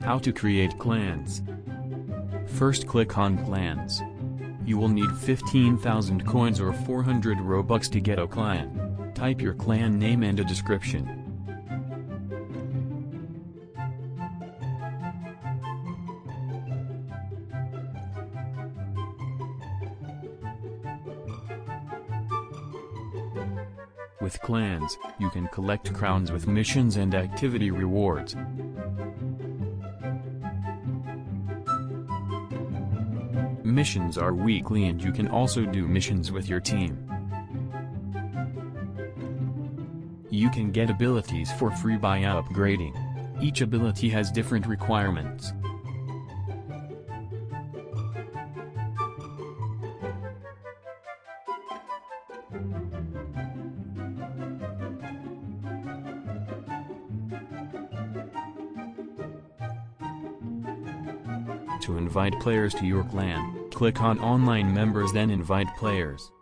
How to create clans. First click on clans. You will need 15,000 coins or 400 Robux to get a clan. Type your clan name and a description. With clans, you can collect crowns with missions and activity rewards. Missions are weekly and you can also do missions with your team. You can get abilities for free by upgrading. Each ability has different requirements. To invite players to your clan, click on Online Members then Invite Players.